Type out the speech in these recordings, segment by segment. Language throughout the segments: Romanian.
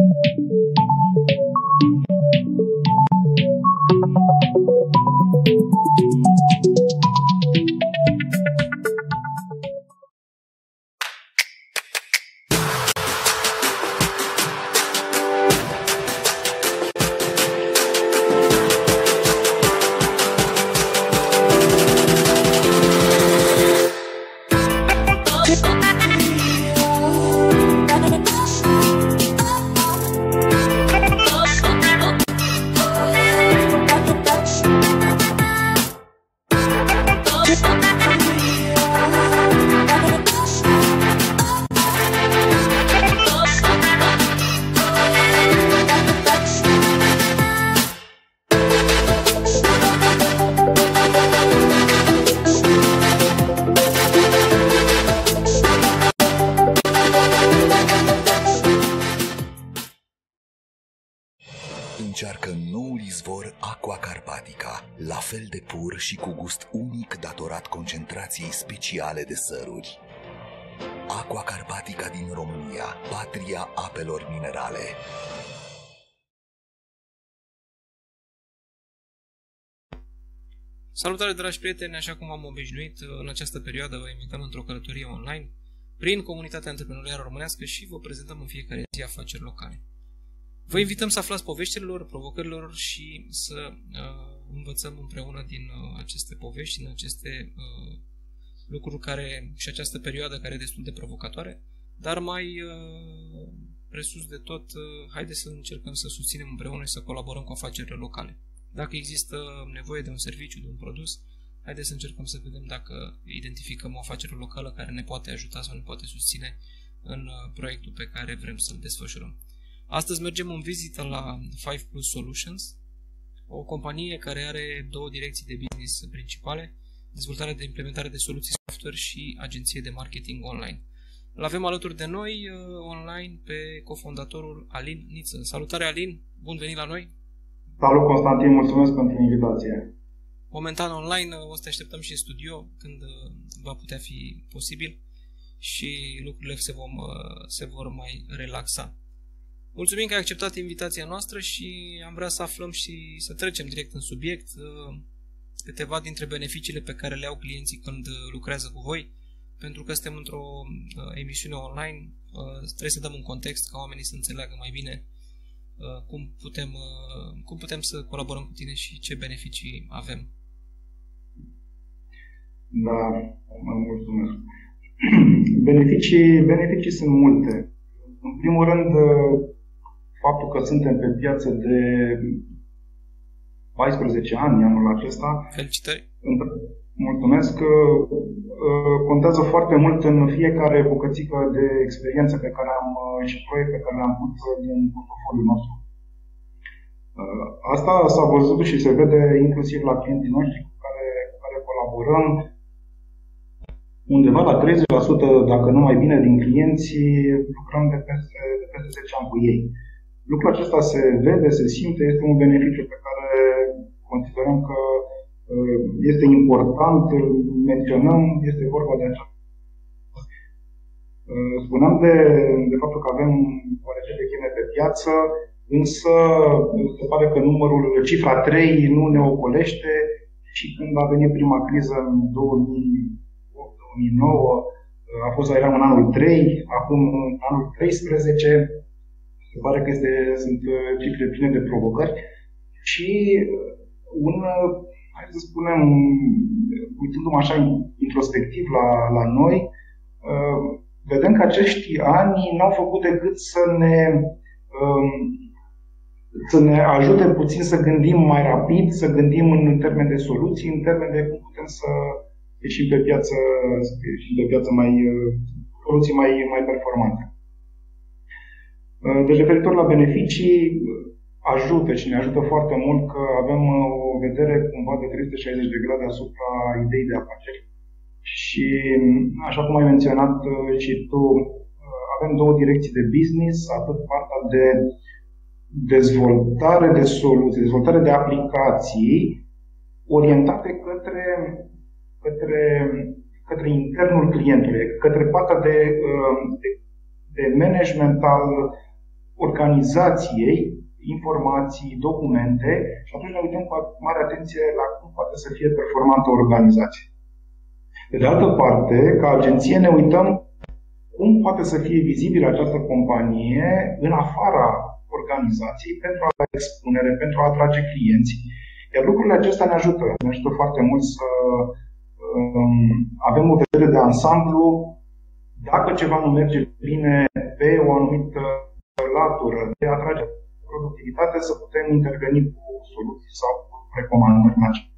Încearcă noul izvor Aqua Carpatica, la fel de pur și cu gust unic datorat concentrației speciale de săruri. Aqua Carpatica din România, patria apelor minerale. Salutare, dragi prieteni! Așa cum am obișnuit, în această perioadă vă invităm într-o călătorie online prin comunitatea antreprenorială românească și vă prezentăm în fiecare zi afaceri locale. Vă invităm să aflați poveștilor, provocărilor și să învățăm împreună din aceste povești, din aceste lucruri și această perioadă care e destul de provocatoare, dar mai presus de tot, haideți să încercăm să susținem împreună și să colaborăm cu afacerile locale. Dacă există nevoie de un serviciu, de un produs, haideți să încercăm să vedem dacă identificăm o afacere locală care ne poate ajuta sau ne poate susține în proiectul pe care vrem să-l desfășurăm. Astăzi mergem în vizită la 5 Plus Solutions, o companie care are două direcții de business principale, dezvoltare de implementare de soluții software și agenție de marketing online. Îl avem alături de noi online pe cofondatorul Alin Niță. Salutare, Alin! Bun venit la noi! Salut, Constantin! Mulțumesc pentru invitație! Momentan online, o să te așteptăm și în studio când va putea fi posibil și lucrurile se vor mai relaxa. Mulțumim că ai acceptat invitația noastră și am vrea să aflăm și să trecem direct în subiect câteva dintre beneficiile pe care le au clienții când lucrează cu voi, pentru că suntem într-o emisiune online, trebuie să dăm un context ca oamenii să înțeleagă mai bine cum putem să colaborăm cu tine și ce beneficii avem. Da, mă mulțumesc. Beneficii sunt multe. În primul rând, faptul că suntem pe piață de 14 ani anul acesta. Felicitări! Mulțumesc! Contează foarte mult în fiecare bucățică de experiență pe care am și proiect pe care le-am pus din portofoliul nostru. Asta s-a văzut și se vede inclusiv la clienții noștri cu care colaborăm. Undeva la 30%, dacă nu mai bine, din clienții lucrăm de peste 10 ani cu ei. Lucrul acesta se vede, se simte, este un beneficiu pe care considerăm că este important, îl menționăm, este vorba de aceasta. Spuneam de faptul că avem oarece de chime pe piață, însă se pare că cifra 3 nu ne ocolește și când a venit prima criză în 2009, a fost eram în anul 3, acum în anul 13, se pare că sunt cifre pline de provocări și hai să spunem, uitându-mă așa introspectiv la noi, vedem că acești ani n-au făcut decât să ne ajute puțin să gândim mai rapid, să gândim în termen de soluții, în termen de cum putem să ieșim pe piață soluții mai performante. Deci, referitor la beneficii, ajută și ne ajută foarte mult că avem o vedere cumva de 360 de grade asupra ideii de afaceri. Și, așa cum ai menționat și tu, avem două direcții de business, atât partea de dezvoltare de soluții, dezvoltare de aplicații orientate către internul clientului, către partea de management organizației informații, documente și atunci ne uităm cu mare atenție la cum poate să fie performantă o organizație. Pe de altă parte, ca agenție ne uităm cum poate să fie vizibilă această companie în afara organizației pentru a avea expunere, pentru a atrage clienți. Iar lucrurile acestea ne ajută foarte mult să avem o vedere de ansamblu. Dacă ceva nu merge bine pe o anumită latură de atrage productivitate, să putem interveni cu soluții sau cu recomandări în acest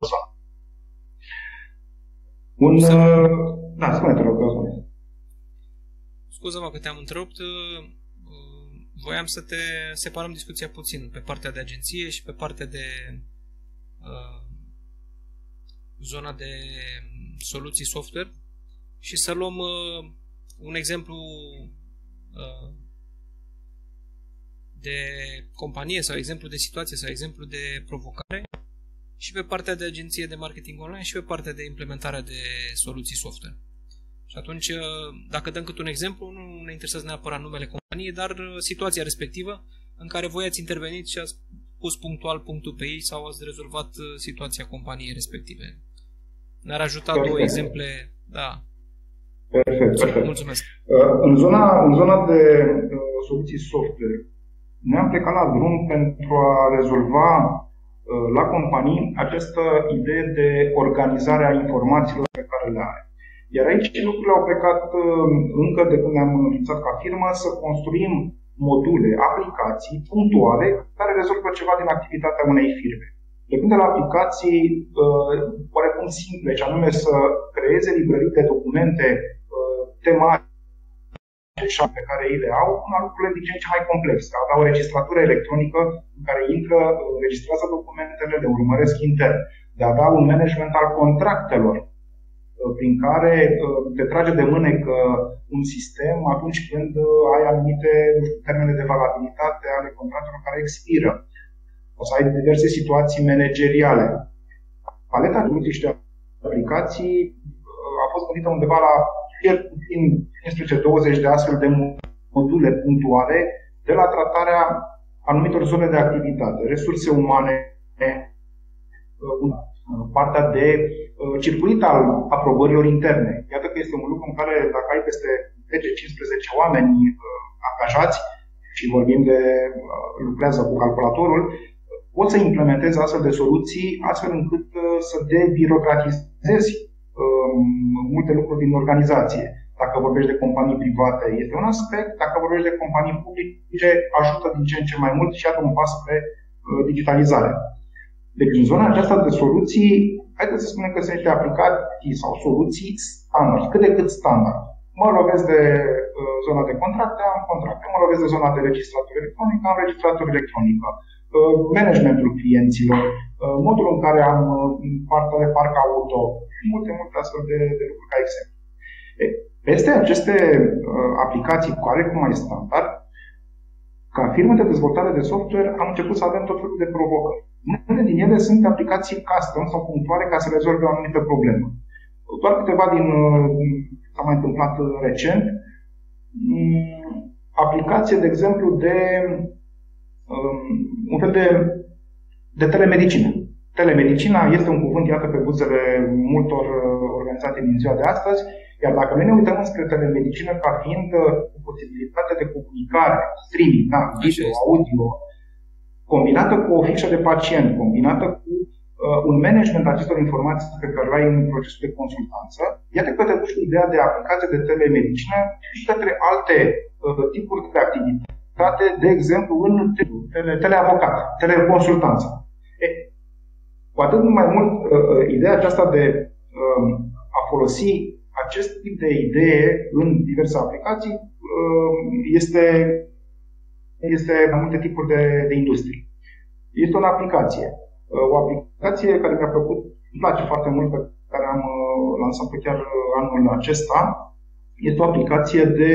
Da, spune-te, rog, spune. Scuză-mă că te-am întrerupt. Voiam să te separăm discuția puțin pe partea de agenție și pe partea de zona de soluții software și să luăm un exemplu de companie sau exemplu de situație sau exemplu de provocare și pe partea de agenție de marketing online și pe partea de implementare de soluții software. Și atunci, dacă dăm cât un exemplu, nu ne interesează neapărat numele companiei, dar situația respectivă în care voi ați intervenit și ați pus punctual punctul pe ei sau ați rezolvat situația companiei respective. Ne-ar ajuta două exemple. Da. Perfect. Mulțumesc. În zona de soluții software, ne-am plecat la drum pentru a rezolva la companii această idee de organizare a informațiilor pe care le are. Iar aici lucrurile au plecat încă de când ne-am înființat ca firmă să construim module, aplicații punctuale care rezolvă ceva din activitatea unei firme. Plecând de la aplicații oarecum simple, și anume să creeze librării de documente tematice pe care ei le au, până la lucrurile din ce în ce mai complexe. Avea o registratură electronică în care intră, registrează documentele, le urmăresc intern. De a avea un management al contractelor, prin care te trage de mânecă un sistem atunci când ai anumite termene de valabilitate ale contractelor care expiră. O să ai diverse situații manageriale. Paleta de soluții și de aplicații a fost gândită undeva la 15-20 de astfel de module punctuale de la tratarea anumitor zone de activitate, resurse umane, partea de circuit al aprobărilor interne. Iată că este un lucru în care dacă ai peste 10-15 oameni angajați și vorbim de lucrează cu calculatorul, poți să implementezi astfel de soluții astfel încât să debirocratizezi multe lucruri din organizație. Dacă vorbești de companii private, este un aspect. Dacă vorbești de companii publice, ajută din ce în ce mai mult și iată un pas spre digitalizare. Deci, în zona aceasta de soluții, haideți să spunem că sunt niște aplicații sau soluții standard, cât de cât standard. Mă lovesc de zona de contracte, am contracte. Mă lovesc de zona de registratură electronică, am registratură electronică. Managementul clienților, modul în care am partea de parc auto și multe astfel de lucruri ca exemplu. Peste aceste aplicații care cum mai standard, ca firmă de dezvoltare de software am început să avem tot felul de provocări. Unele din ele sunt aplicații custom sau punctuale ca să rezolve o anumită problemă. Doar câteva din s-a mai întâmplat recent. Aplicație, de exemplu, de un fel de telemedicină. Telemedicina este un cuvânt, iată, pe buzele multor organizații din ziua de astăzi, iar dacă noi ne uităm înspre telemedicină ca fiind o posibilitate de comunicare, streaming, da, video, audio, combinată cu o fișă de pacient, combinată cu un management a acestor informații pe care le ai în procesul de consultanță, iată că te duci cu ideea de aplicație de telemedicină și către alte tipuri de activitate, de exemplu în teleavocat, teleconsultanță. Cu atât mai mult, ideea aceasta de a folosi acest tip de idee în diverse aplicații este în multe tipuri de industrie. Este o aplicație. O aplicație care mi-a plăcut, îmi place foarte mult, pe care am lansat-o chiar anul acesta, este o aplicație de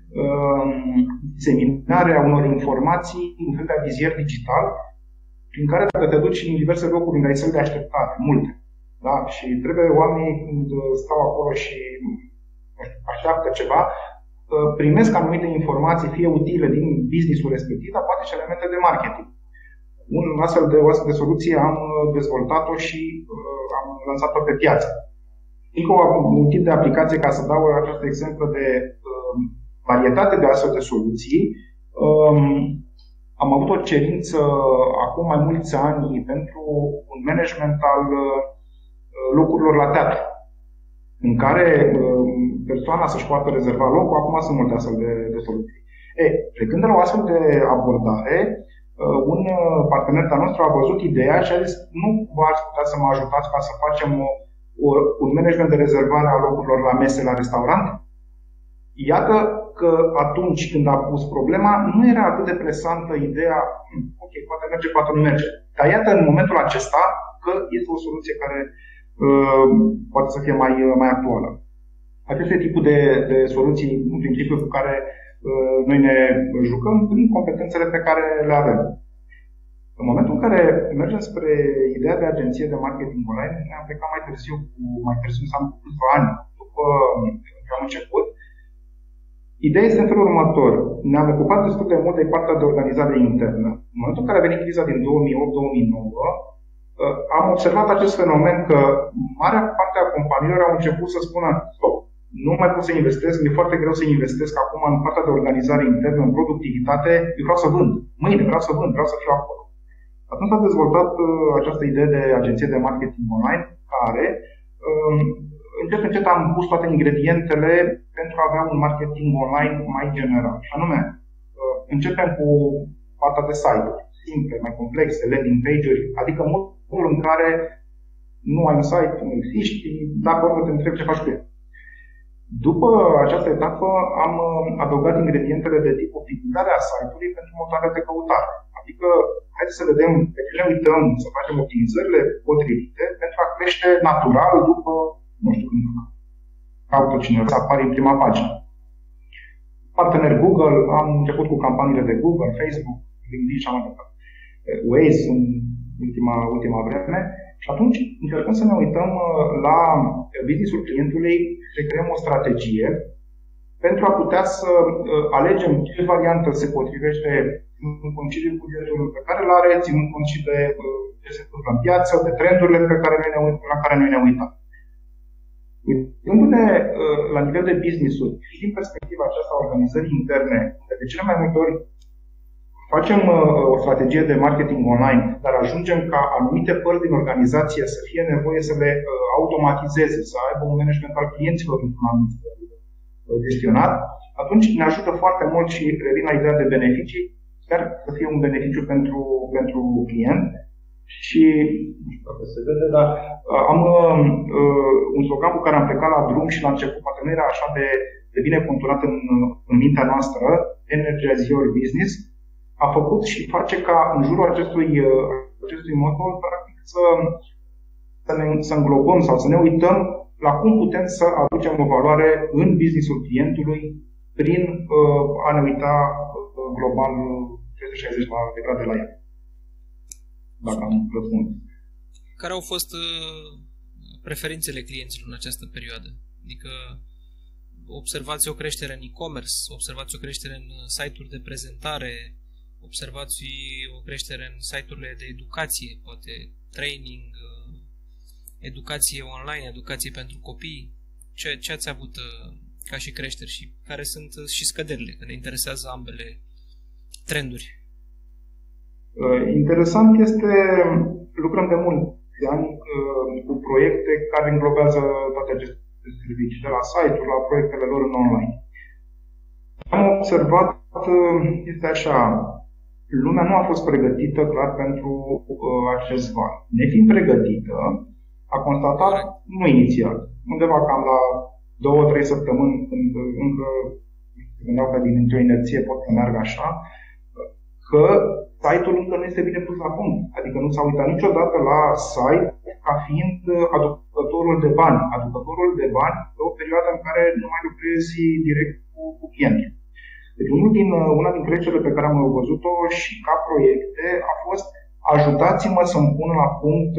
diseminare a unor informații, un fel de avizier digital, prin care dacă te duci în diverse locuri unde ai săli de așteptare, multe. Da? Și trebuie oamenii, când stau acolo și așteaptă ceva, primesc anumite informații, fie utile din business-ul respectiv, dar poate și elemente de marketing. O astfel de soluție am dezvoltat-o și am lansat-o pe piață. Încă un tip de aplicație, ca să dau acest exemplu de varietate de astfel de soluții, am avut o cerință acum mai mulți ani pentru un management al locurilor la teatru, în care persoana să-și poată rezerva locul. Acum sunt multe astfel de soluții. Plecând de la o astfel de abordare, un partener al nostru a văzut ideea și a zis: nu v-ați putea să mă ajutați ca să facem un management de rezervare a locurilor la mese la restaurant? Iată că atunci când a pus problema, nu era atât de presantă ideea, ok, poate merge, poate nu merge. Dar iată în momentul acesta că este o soluție care poate să fie mai actuală. Aceste tipuri de soluții, în principiu, cu care noi ne jucăm prin competențele pe care le avem. În momentul în care mergem spre ideea de agenție de marketing online, ne-am plecat mai târziu, înseamnă cu câțiva ani după ce am început. Ideea este în felul următor. Ne-am ocupat destul de mult de partea de organizare internă. În momentul în care a venit criza din 2008-2009, am observat acest fenomen că marea parte a companiilor au început să spună: stop, nu mai pot să investesc, mi-e foarte greu să investesc acum în partea de organizare internă, în productivitate, eu vreau să vând. Mâine vreau să vând, vreau să fiu acolo. Atunci a dezvoltat această idee de agenție de marketing online, care încet am pus toate ingredientele pentru a avea un marketing online mai general. Și anume, începem cu partea de site-uri simple, mai complexe, landing page-uri, adică modul în care nu ai un site, nu existi, dar pe urmă te întrebi ce faci cu el. După această etapă am adăugat ingredientele de tip optimizarea site-ului pentru motoarele de căutare. Adică, haideți să vedem pe ce ne uităm, să facem optimizările potrivite pentru a crește natural după, nu știu, când caută cineva să apare în prima pagină. Partener Google, am început cu campaniile de Google, Facebook, LinkedIn și am mai Waze în ultima vreme. Și atunci încercăm să ne uităm la business-ul clientului, să creăm o strategie pentru a putea să alegem ce variantă se potrivește în cont de bugetul pe care îl are, ținând cont și de ce se întâmplă în piață, de trendurile la care noi ne uităm. Uitându-ne la nivel de business-uri și din perspectiva aceasta a organizării interne, de cele mai multe ori facem o strategie de marketing online, dar ajungem ca anumite părți din organizație să fie nevoie să le automatizeze, să aibă un management al clienților într-un anumit gestionat, atunci ne ajută foarte mult și revin la ideea de beneficii, sper să fie un beneficiu pentru client. Și, nu știu dacă se vede, dar am un slogan cu care am plecat la drum și la început, poate nu era așa de bine conturat în mintea noastră, Energize Your Business, a făcut și face ca în jurul acestui motto, practic, să înglobăm sau să ne uităm la cum putem să aducem o valoare în business-ul clientului prin a ne uita global 360 de grade la el. Dacă am răspuns. Care au fost preferințele clienților în această perioadă? Adică observați o creștere în e-commerce, observați o creștere în site-uri de prezentare, observați o creștere în site-urile de educație, poate training, educație online, educație pentru copii. Ce ați avut ca și creșteri și care sunt și scăderile, că ne interesează ambele trenduri? Interesant este, lucrăm de mulți ani cu proiecte care înglobează toate aceste servicii, de la site-uri la proiectele lor în online. Am observat, este așa, lumea nu a fost pregătită clar pentru acest val. Nefiind pregătită, a constatat, nu inițial, undeva cam la 2-3 săptămâni, când încă se gândeau că dintr-o inerție pot să meargă așa, că site-ul încă nu este bine pus la punct. Adică nu s-a uitat niciodată la site ca fiind aducătorul de bani. Aducătorul de bani pe o perioadă în care nu mai lucrezi direct cu clientul. Deci una din creșterile pe care am văzut-o și ca proiecte a fost: ajutați-mă să-mi pun la punct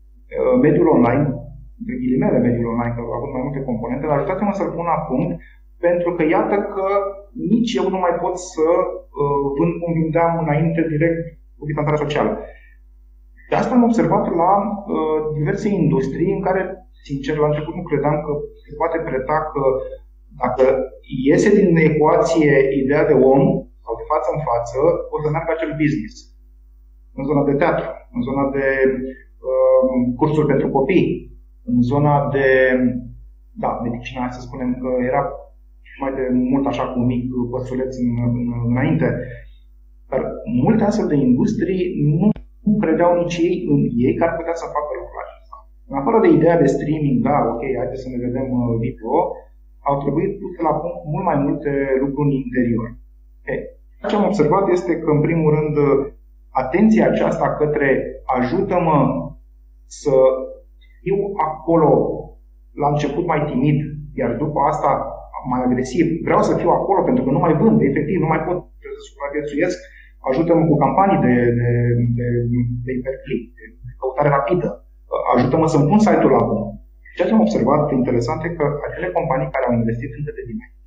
mediul online, între ghilimele mediul online, că a avut mai multe componente, dar ajutați-mă să-l pun la punct pentru că iată că nici eu nu mai pot să vând cum vindeam înainte direct cu distanțarea socială. De asta am observat la diverse industrii în care, sincer, la început nu credeam că se poate preta că dacă iese din ecuație ideea de om sau de față în față, o să meargă acel business. În zona de teatru, în zona de cursuri pentru copii, în zona de medicină, să spunem că era mai de mult așa cu un mic păsuleț înainte. Dar multe astfel de industrii nu credeau nici ei în ei că ar putea să facă lucrul acesta. În afară de ideea de streaming, ok, haideți să ne vedem video, au trebuit puse la punct mult mai multe lucruri în interior. Ce am observat este că, în primul rând, atenția aceasta către ajută-mă să fiu acolo la început mai timid, iar după asta mai agresiv. Vreau să fiu acolo pentru că nu mai vând, efectiv, nu mai pot să supraviețuiesc. Ajută-mă cu campanii de hiperclick, de căutare rapidă. Ajută-mă să-mi pun site-ul la punct. Ceea ce am observat interesant e că acele companii care au investit încă de dinainte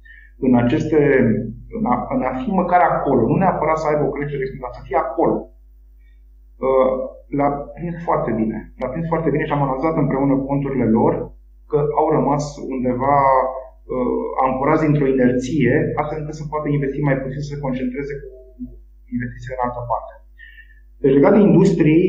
în a fi măcar acolo, nu neapărat să aibă o creștere, dar să fie acolo, l-a prins foarte bine. L-a prins foarte bine și am analizat împreună conturile lor că au rămas undeva ancorați într-o inerție, astfel încât să poată investi mai puțin, să se concentreze cu investițiile în altă parte. Deci, legat de industrii,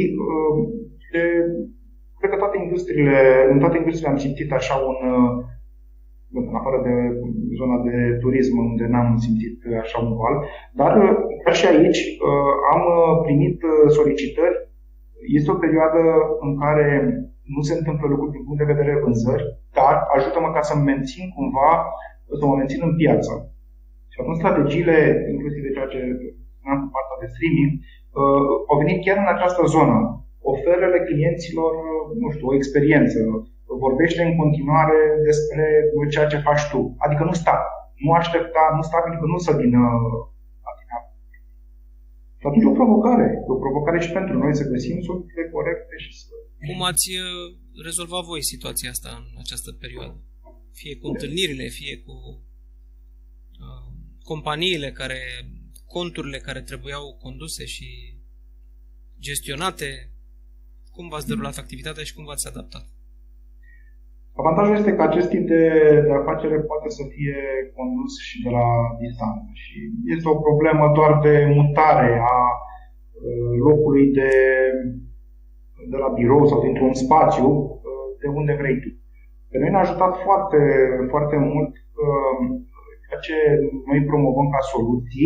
cred că în toate industriile am simțit așa în afară de zona de turism, unde n-am simțit așa un val, dar chiar și aici am primit solicitări. Este o perioadă în care nu se întâmplă lucruri din punct de vedere vânzări, dar ajută-mă ca să mă mențin în piață. Și atunci strategiile, inclusiv de ceea ce spuneam cu partea de streaming, au venit chiar în această zonă. Oferele clienților, nu știu, o experiență. Vorbește în continuare despre ceea ce faci tu. Adică nu sta. Nu aștepta, nu sta pentru că nu să vină la tine. Și atunci e o provocare. E o provocare și pentru noi să găsim soluțiile corecte și să... Cum ați rezolvat voi situația asta în această perioadă? Fie cu întâlnirile, fie cu companiile conturile care trebuiau conduse și gestionate. Cum v-ați derulat activitatea și cum v-ați adaptat? Avantajul este că acest tip de afacere poate să fie condus și de la distanță. Și este o problemă doar de mutare a locului de la birou sau dintr-un spațiu de unde vrei tu. Pe noi ne-a ajutat foarte, foarte mult ceea ce noi promovăm ca soluții.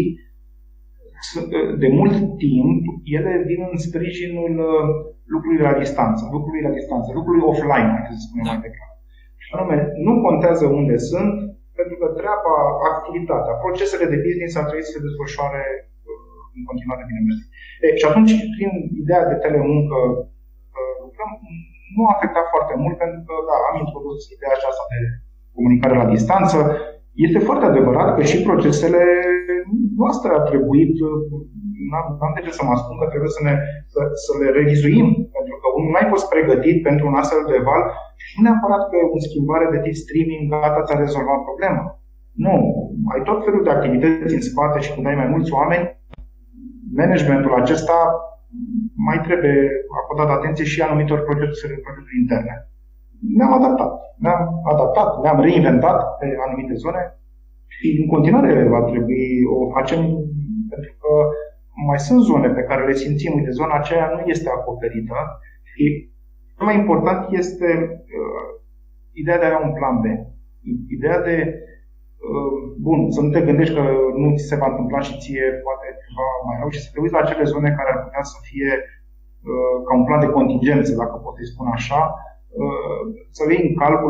De mult timp, ele vin în sprijinul lucrului la distanță, lucrului offline, să spunem mai degrabă. Și anume, nu contează unde sunt, pentru că treaba, activitatea, procesele de business ar trebui să se desfășoare în continuare bine mers. Și atunci, prin ideea de telemuncă, lucrăm, nu a afectat foarte mult, pentru că, am introdus ideea aceasta de comunicare la distanță. Este foarte adevărat că și procesele noastre a trebuit, n-am de ce să mă ascund, că trebuie să le revizuim, pentru că nu ai fost pregătit pentru un astfel de val și nu neapărat că o schimbare de tip streaming gata ți-a rezolvat problema. Nu, ai tot felul de activități în spate și când ai mai mulți oameni, managementul acesta mai trebuie acordat atenție și anumitor proceduri interne. Ne-am adaptat, ne-am reinventat pe anumite zone și în continuare va trebui o facem, pentru că mai sunt zone pe care le simțim, uite, zona aceea nu este acoperită și cel mai important este ideea de a avea un plan B. Ideea de, să nu te gândești că nu ți se va întâmpla și ție poate ceva mai rău și să te uiți la acele zone care ar putea să fie ca un plan de contingență, dacă pot să-i spun așa, să le iei în calcul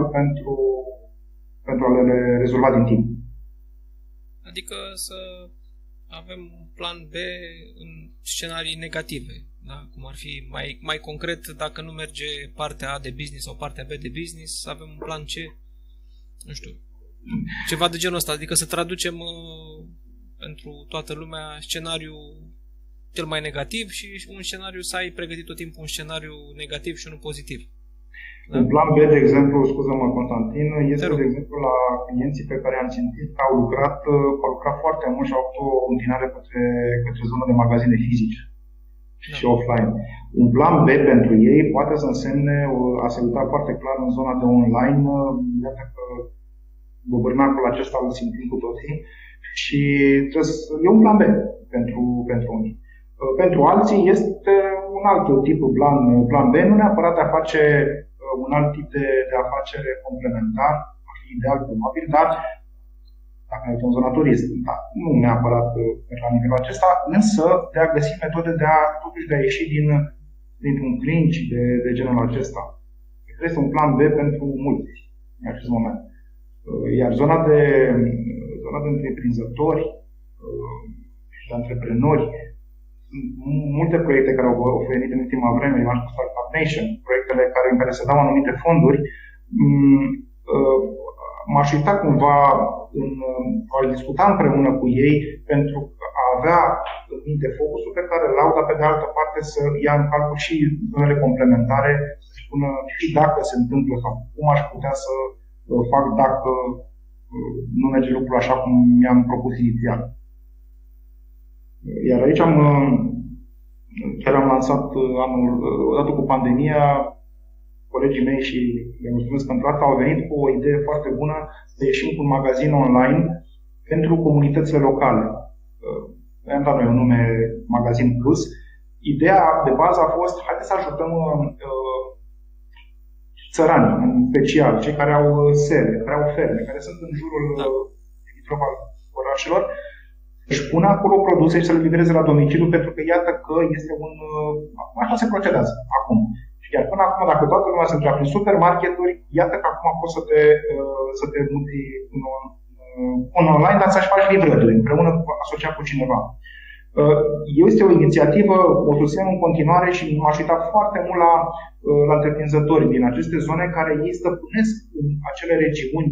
pentru a le rezolva din timp. Adică să avem un plan B în scenarii negative. Da? Cum ar fi mai concret, dacă nu merge partea A de business sau partea B de business, să avem un plan C, nu știu, ceva de genul ăsta. Adică să traducem pentru toată lumea scenariul cel mai negativ și un scenariu, să ai pregătit tot timpul un scenariu negativ și unul pozitiv. Da? Un plan B, de exemplu, scuză-mă, Constantin, este, de exemplu, la clienții pe care am simțit că au lucrat foarte mult și au avut o înclinare către zona de magazine fizice și offline. Un plan B pentru ei poate să însemne a se uita foarte clar în zona de online. Iată că bobârnacul acesta îl simțim cu toții și e un plan B pentru unii. Pentru alții este un alt tip de plan B, nu neapărat de a face un alt tip de afacere complementar, ar fi ideal probabil, dar dacă ne uităm zonatorist, nu neapărat la nivelul acesta, însă de a găsi metode totuși de a ieși dintr-un clinch de genul acesta. Este un plan B pentru mulți în acest moment. Iar zona de întreprinzători și de antreprenori, multe proiecte care au oferit în ultima vreme, eu am spus Startup Nation, proiectele în care se dau anumite fonduri, m-aș uita cumva a discuta împreună cu ei pentru a avea în minte focusul pe care îl au, dar pe de altă parte să ia în calcul și zonele complementare, să spună și dacă se întâmplă sau cum aș putea să fac dacă nu merge lucrul așa cum mi-am propus inițial. Iar aici chiar am lansat odată cu pandemia, colegii mei și le mulțumesc pentru asta, au venit cu o idee foarte bună să ieșim cu un magazin online pentru comunitățile locale. I-am dat noi un nume Magazin Plus. Ideea de bază a fost, haideți să ajutăm țăranii, în special, cei care au sere, care au ferme, care sunt în jurul al orașelor, își pună acolo produse și să le livreze la domiciliu, pentru că iată că este așa se procedează acum. Iar până acum, dacă toată lumea se întreabă prin supermarketuri, iată că acum poți să te muti în online, dar să-și faci livrările, împreună asociat cu cineva. Este o inițiativă, o susținem în continuare și m-aș uita foarte mult la întreprinzători din aceste zone care ei stăpânesc în acele regiuni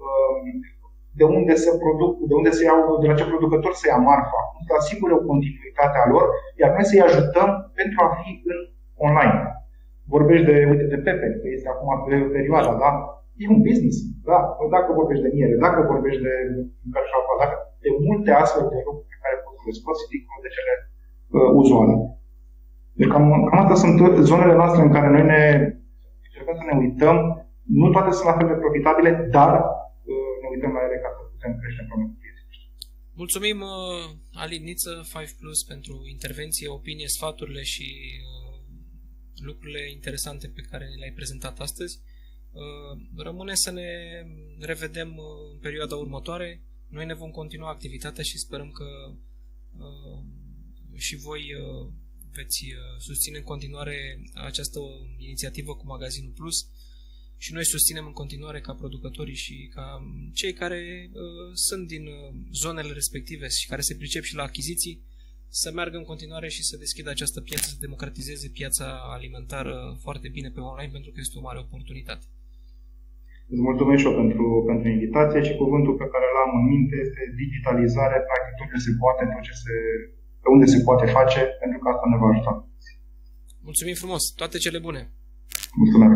de la ce producător se ia marfa, să asigure o continuitate a lor, iar noi să-i ajutăm pentru a fi în online. Vorbești de Pepe, că este acum perioada, da? E un business, da? Dacă vorbești de miere, dacă vorbești de multe astfel de lucruri pe care poți să le scoți dincolo de cele uzuale. Deci cam astea sunt zonele noastre în care noi trebuie să ne uităm. Nu toate sunt la fel de profitabile, dar ne uităm la ele ca să putem crește împreună cu ei. Mulțumim, Alin Niță, 5Plus, pentru intervenție, opinie, sfaturile și lucrurile interesante pe care le-ai prezentat astăzi. Rămâne să ne revedem în perioada următoare. Noi ne vom continua activitatea și sperăm că și voi veți susține în continuare această inițiativă cu Magazinul Plus și noi susținem în continuare ca producătorii și ca cei care sunt din zonele respective și care se pricep și la achiziții să meargă în continuare și să deschidă această piață, să democratizeze piața alimentară foarte bine pe online, pentru că este o mare oportunitate. Îți mulțumesc și eu pentru invitație și cuvântul pe care l-am în minte este digitalizare, practic tot ce se poate, pe unde se poate face, pentru că asta ne va ajuta. Mulțumim frumos! Toate cele bune! Mulțumesc!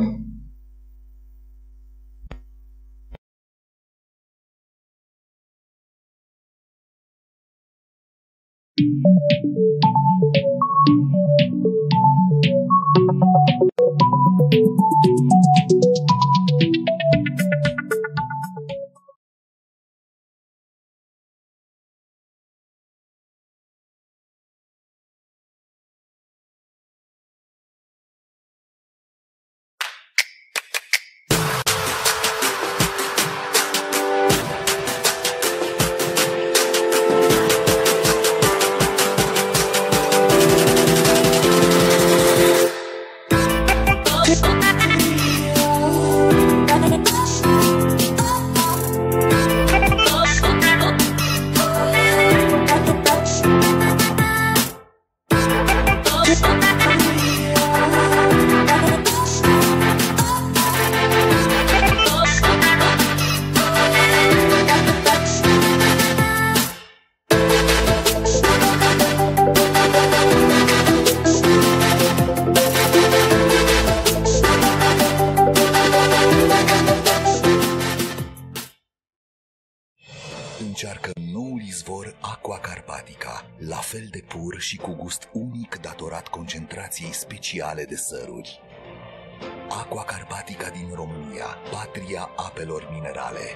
fel de pur și cu gust unic datorat concentrației speciale de săruri. Aqua Carpatica din România, patria apelor minerale.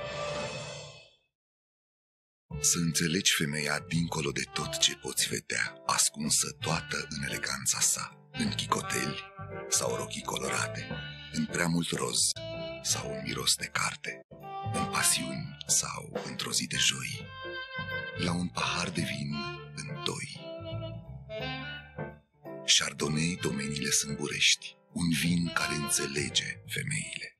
Să înțelegi femeia dincolo de tot ce poți vedea, ascunsă toată în eleganța sa, în chicoteli sau rochii colorate, în prea mult roz sau un miros de carte, în pasiuni sau într-o zi de joi, la un pahar de vin în doi. Chardonnay, domeniile sâmburești, un vin care înțelege femeile.